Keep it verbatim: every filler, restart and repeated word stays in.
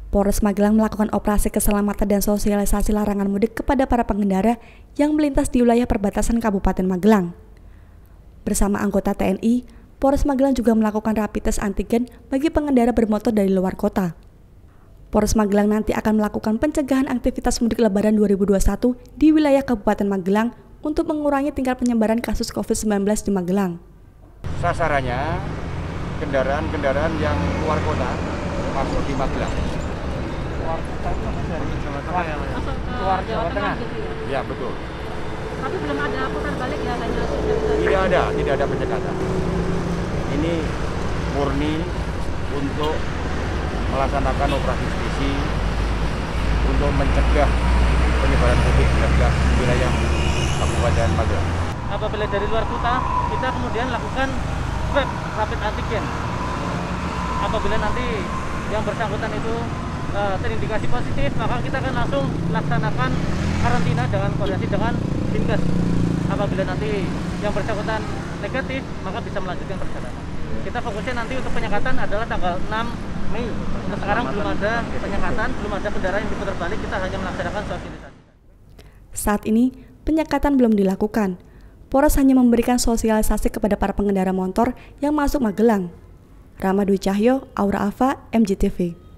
Polres Magelang melakukan operasi keselamatan dan sosialisasi larangan mudik kepada para pengendara yang melintas di wilayah perbatasan Kabupaten Magelang. Bersama anggota T N I, Polres Magelang juga melakukan rapid test antigen bagi pengendara bermotor dari luar kota. Polres Magelang nanti akan melakukan pencegahan aktivitas mudik Lebaran dua ribu dua puluh satu di wilayah Kabupaten Magelang untuk mengurangi tingkat penyebaran kasus covid sembilan belas di Magelang. Sasarannya kendaraan-kendaraan yang keluar kota masuk di Magelang. Keluar kota itu dari Jawa Tengah ya? Masuk ke keluar Jawa Tengah gitu ya? Ya betul. Tapi belum ada putar balik ya, hanya sosialisasi? Tidak ada, tidak ada penyekatan. Ini murni untuk melaksanakan operasi justisi untuk mencegah penyebaran covid sembilan belas di wilayah Kabupaten Magelang. Apabila dari luar kota, kita kemudian lakukan swab rapid antigen. Apabila nanti yang bersangkutan itu uh, terindikasi positif, maka kita akan langsung laksanakan karantina dengan koordinasi dengan Dinkes. Apabila nanti yang bersangkutan negatif, maka bisa melanjutkan perjalanan. Kita fokusnya nanti untuk penyekatan adalah tanggal enam Mei. Untuk sekarang belum ada penyekatan, belum ada kendaraan yang diputar balik, kita hanya melaksanakan sosialisasi. Saat ini, penyekatan belum dilakukan. Polres hanya memberikan sosialisasi kepada para pengendara motor yang masuk Magelang. Rama Dwi Cahyo, Aura Ava, M J T V.